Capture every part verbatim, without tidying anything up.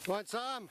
Right, Sam.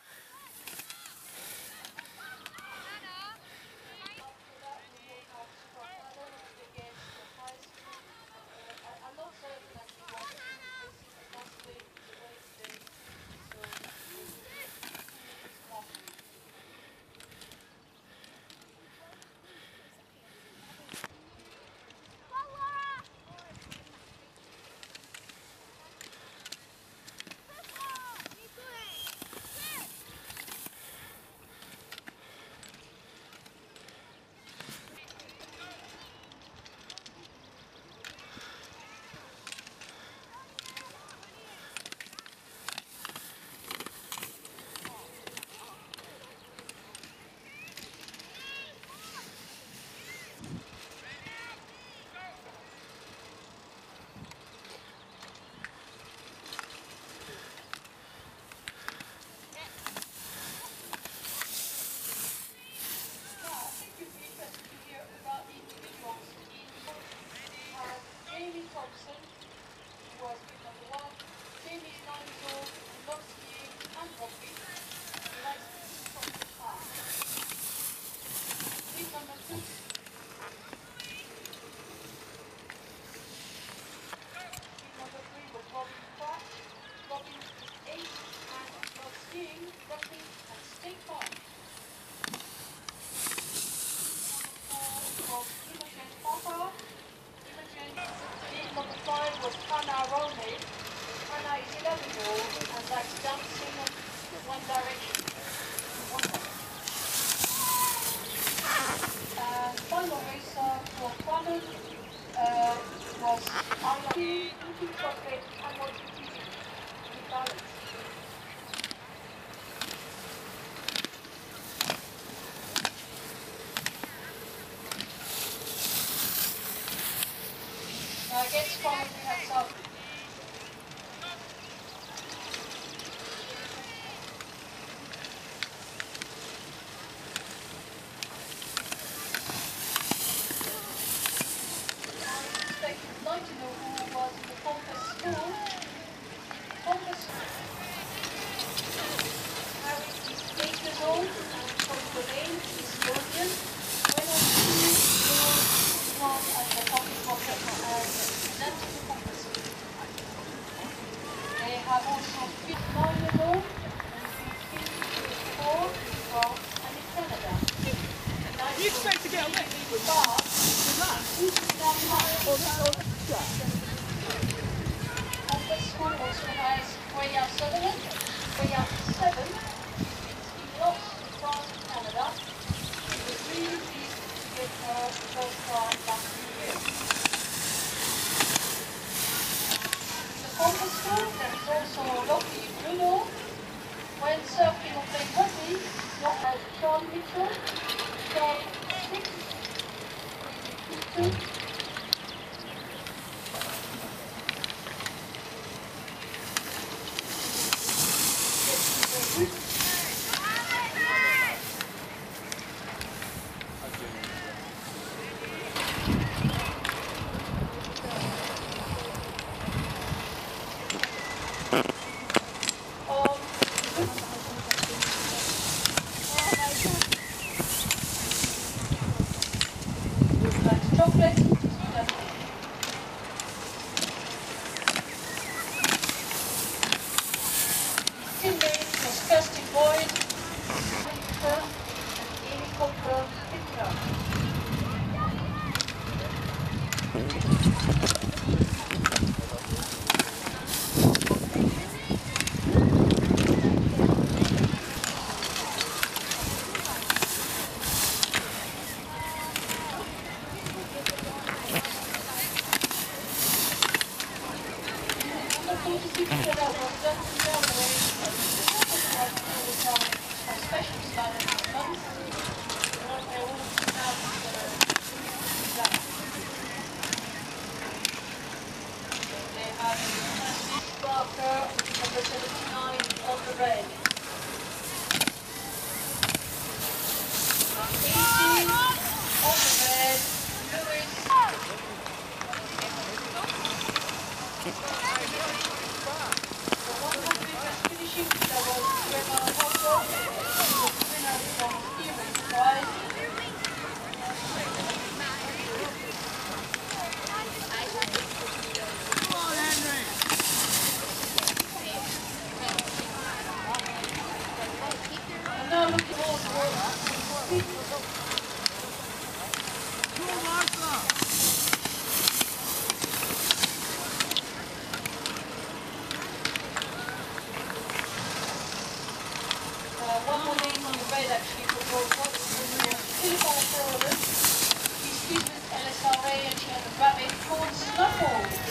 Finishing, there was L S R A and she has a rabbit called Snuffles.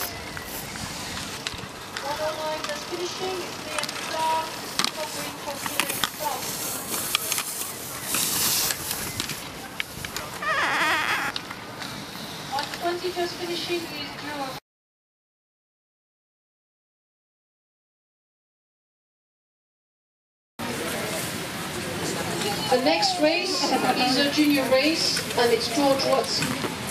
one oh nine just finishing, it's the end start, covering for Hillend Stop. one twenty just finishing is Drew. The next race is a junior race and it's George Watson.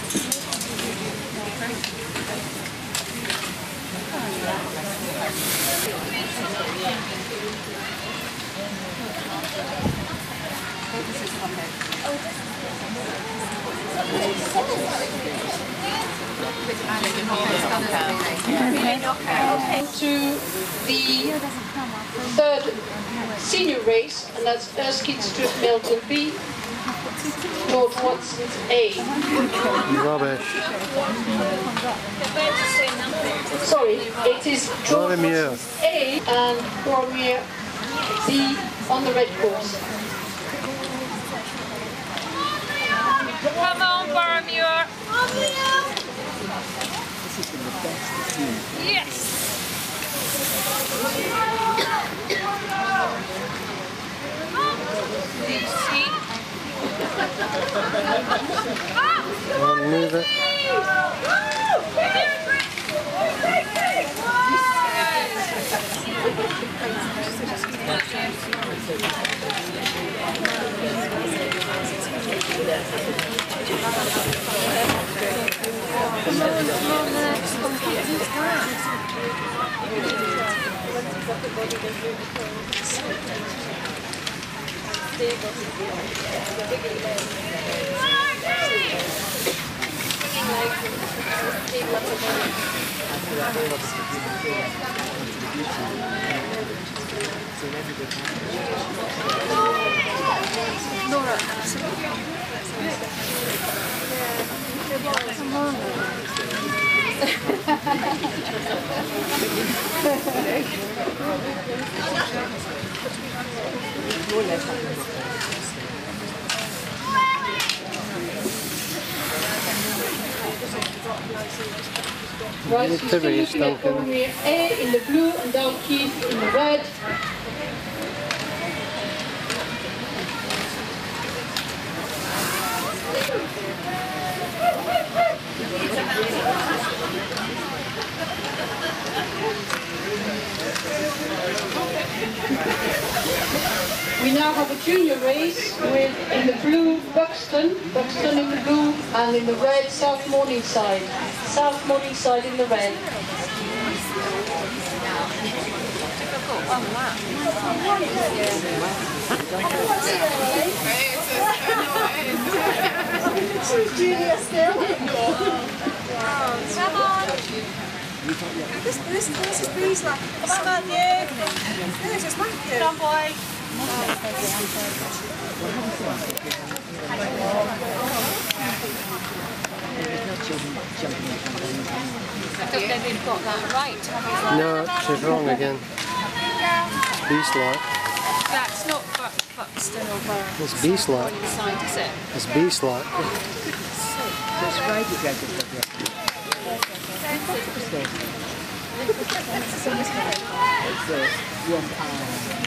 To the third senior race, and that's Erskine, Stewart, Melville B, George Watson's A. Rubbish. Sorry, it is George Watson's A and Boroughmuir B on the red course. Come on, Boroughmuir. Yes. Lucy. I'll move it. Laura. Come on. Right, so still looking at Boroughmuir A in the blue and Dalkeith in the red. We now have a junior race with, in the blue, Buckstone, Buckstone in the blue, and in the red, South Morningside. South Morningside in the red. Junior still? Come on. This, this, this is Beeslack. Come on, Matthew. This is Matthew. Come on, boy. I don't think they've got that right. No, she's wrong again. It's Beeslack. That's not Buckstone or Boroughmuir. It's Beeslack. Side, is it? It's Beeslack. That's right, you guys have got It's uh, one pound.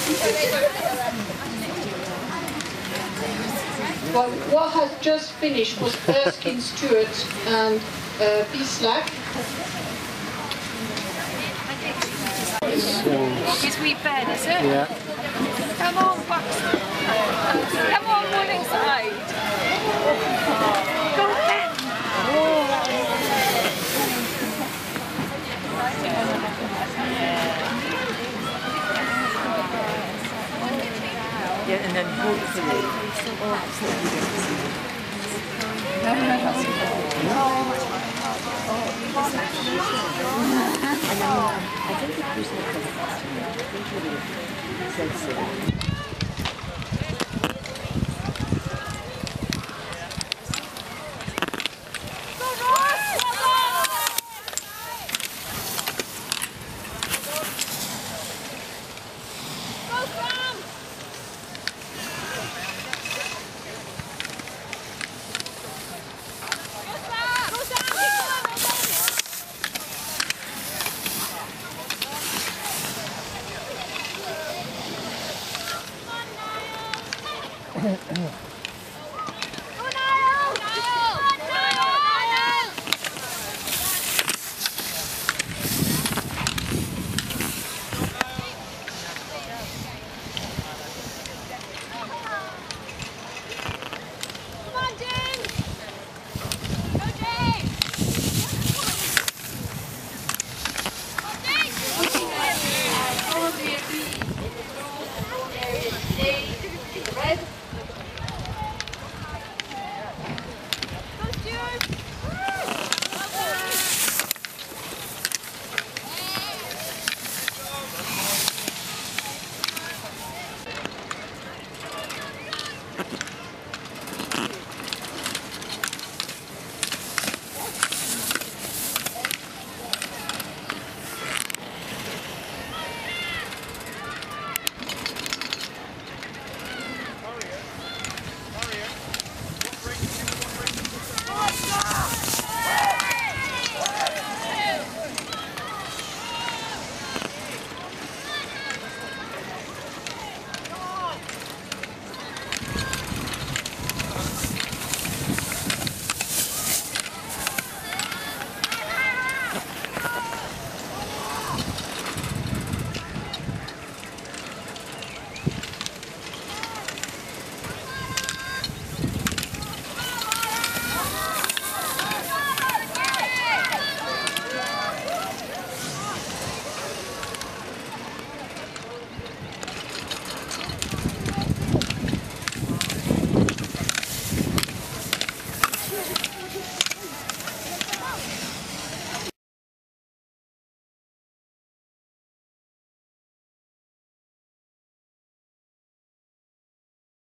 Well, what has just finished was Erskine, Stewart and uh, Beeslack. His wee bed, is it? Yeah. Come on, Buckstone. Come on, Morningside. Go ahead. then hold it for you. Oh, absolutely. And then um, I think the person that comes back to me, I think he would have said so. Yeah.